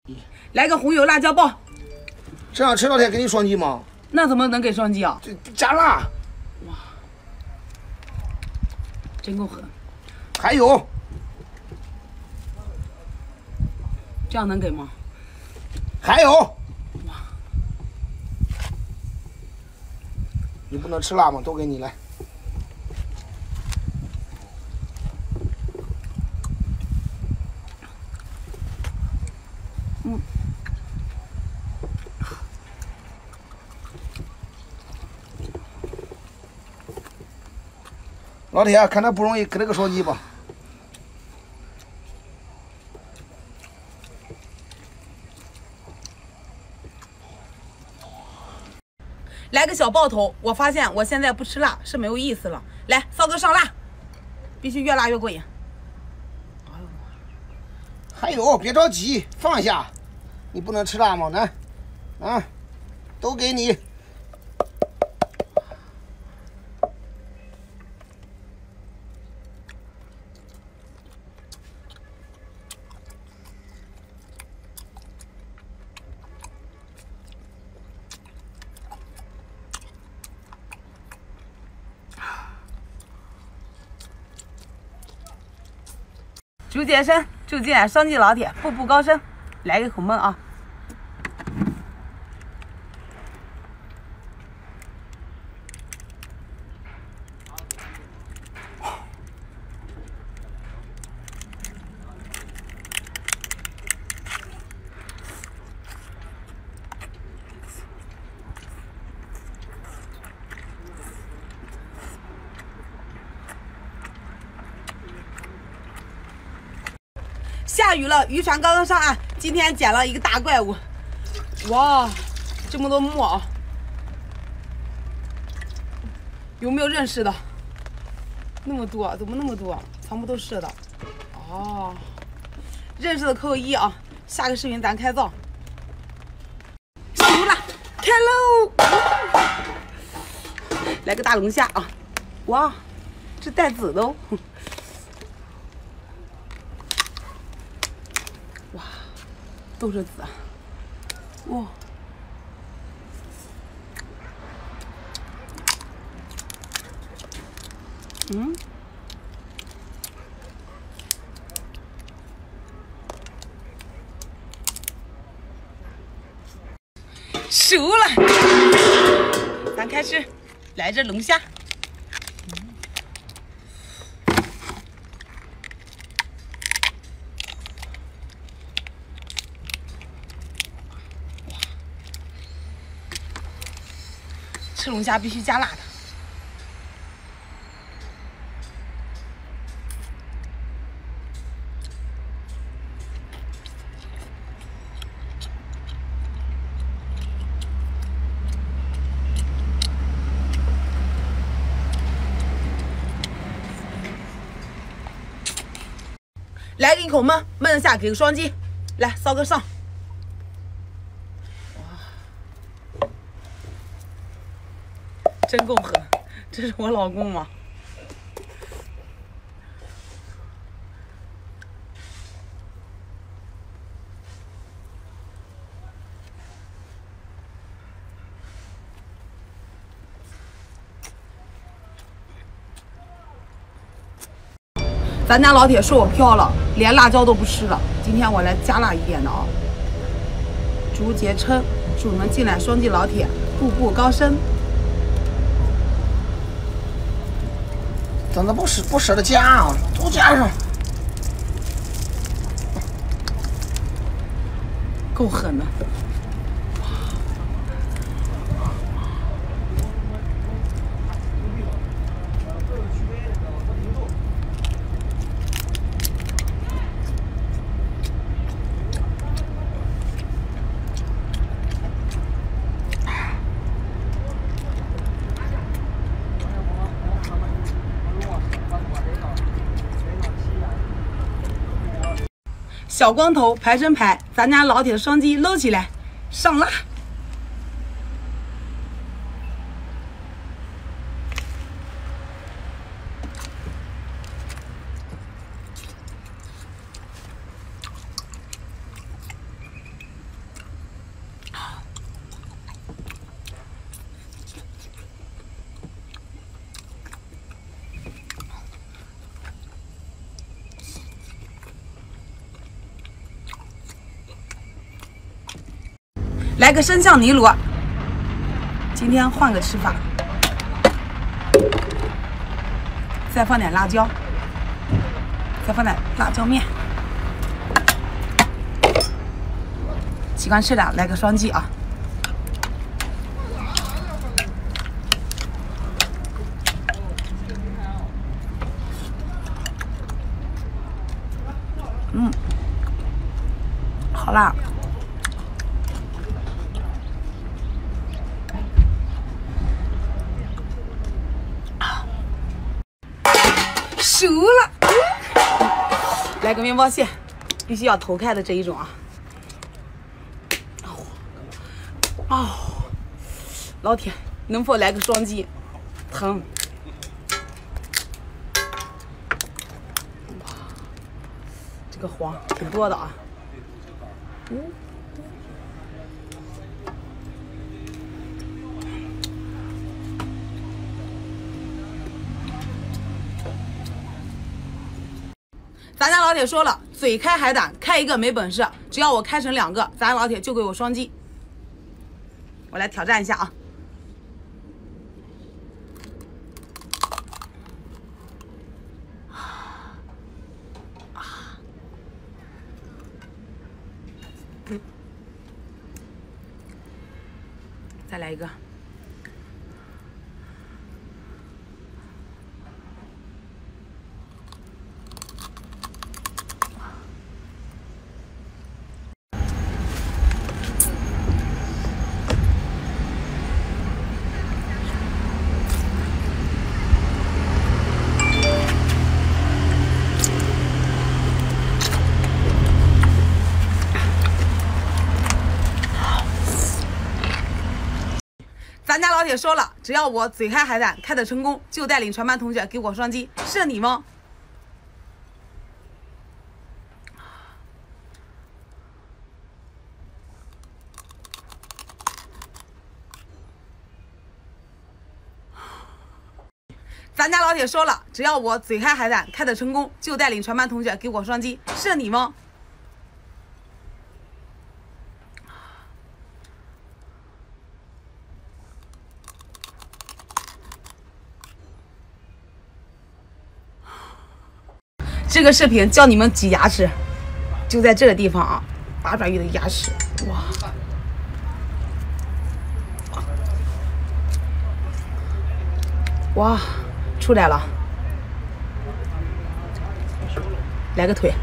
来个红油辣椒爆。 这样吃老铁给你双击吗？ 那怎么能给双击啊？ 这加辣。 哇，真够狠！ 还有， 这样能给吗？ 还有。哇！你不能吃辣吗？都给你来。 嗯。 老铁，看他不容易，给他个双击吧。 来个小爆头！我发现我现在不吃辣是没有意思了。来，骚哥上辣，必须越辣越过瘾。 还有，别着急，放下。你不能吃辣吗？来，啊，都给你。 竹节参，就近双击老铁，步步高升。来个口闷啊！下雨了，渔船刚刚上岸。今天捡了一个大怪物，哇，这么多墨啊！有没有认识的？那么多，怎么那么多？全部都是的。哦，认识的扣1啊！下个视频咱开造。上路了，开喽！来个大龙虾啊！哇，这带籽的哦。哇，都是籽啊！哇，嗯，熟了，咱开吃，来这龙虾。吃龙虾必须加辣的。来个一口闷，闷下给个双击。来，骚哥上。真够狠，这是我老公吗？咱家老铁说我飘了，连辣椒都不吃了。今天我来加辣一点的啊！竹节称，祝你们进来双击老铁步步高升。 怎么不舍得加啊？都加上， 够狠的。小光头排成排，咱家老铁的双击搂起来，上辣！ 来个生酱泥螺。今天换个吃法，再放点辣椒，再放点辣椒面。喜欢吃的来个双击啊！好辣！熟了，来个面包屑，必须要头开的这一种啊！哦，老铁，能否来个双击？疼！这个黄挺多的啊。咱家老铁说了，嘴开海胆，开一个没本事，只要我开成2个，咱家老铁就给我双击。我来挑战一下啊！再来一个。咱家老铁说了，只要我嘴开海胆开得成功，就带领全班同学给我双击，是你吗？咱家老铁说了，只要我嘴开海胆开得成功，就带领全班同学给我双击，是你吗？这个视频教你们挤牙齿，就在这个地方啊，八爪鱼的牙齿，哇！哇，出来了，来个腿。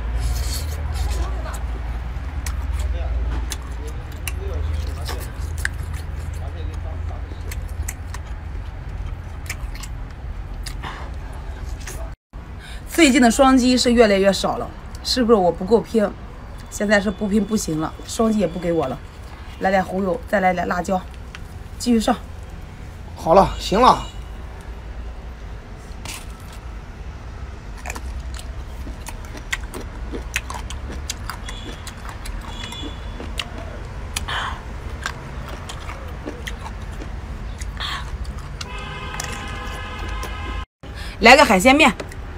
最近的双击是越来越少了，是不是我不够拼？现在是不拼不行了，双击也不给我了。来点红油，再来点辣椒，继续上。 好了，行了。 来个海鲜面。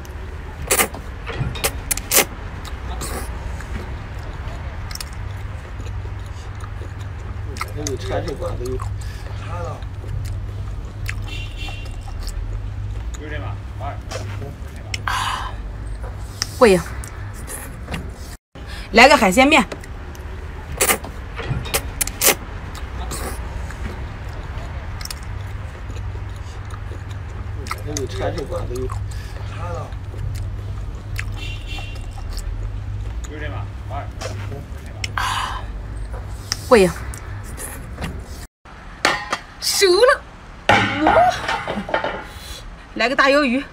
过瘾。来个海鲜面。过瘾。熟了。来个大鱿鱼。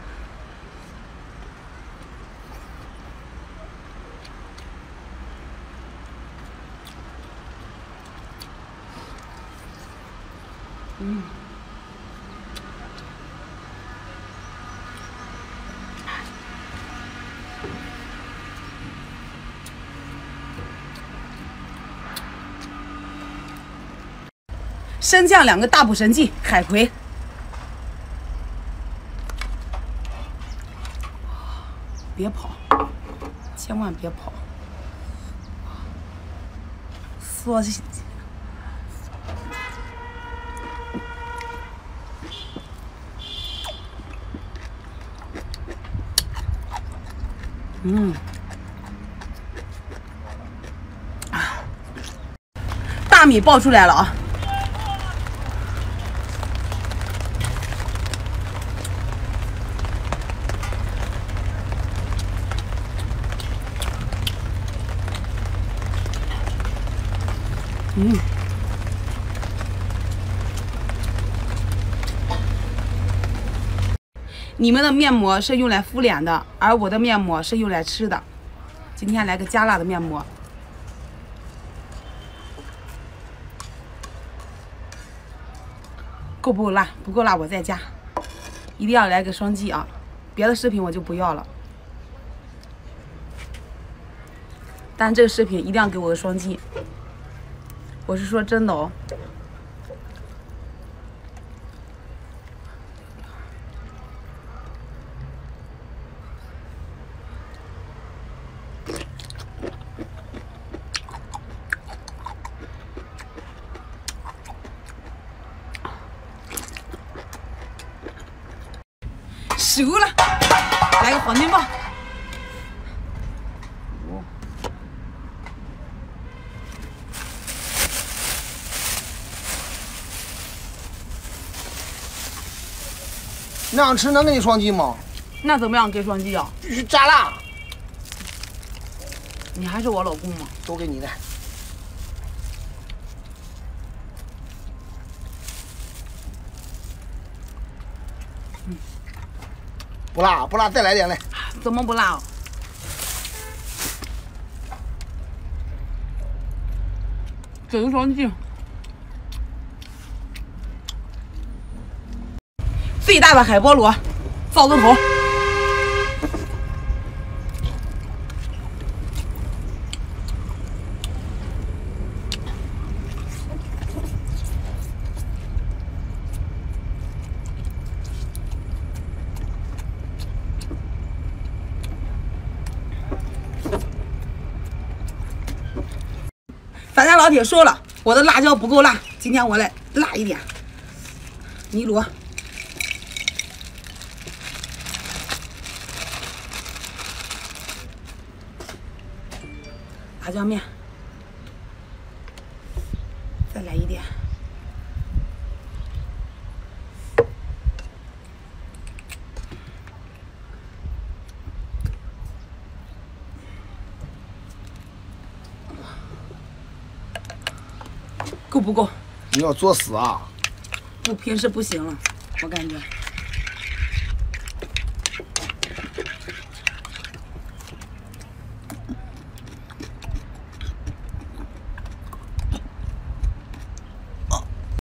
升降2个大补神器，海葵。别跑，千万别跑！缩进去。 嗯，大米爆出来了啊！嗯。 你们的面膜是用来敷脸的，而我的面膜是用来吃的。今天来个加辣的面膜，够不够辣？不够辣我再加，一定要来个双击啊！别的视频我就不要了，但这个视频一定要给我个双击，我是说真的哦。 熟了，来个黄金棒。 那样吃能给你双击吗？ 那怎么样给双击啊？ 必须加辣。 你还是我老公吗？ 都给你的。不辣，不辣，再来点来。 怎么不辣？给个双击。最大的海波螺，造个头。咱家老铁说了，我的辣椒不够辣，今天我来辣一点。泥螺，辣椒面，再来一点。够不够？ 你要作死啊！ 不平时不行了，我感觉。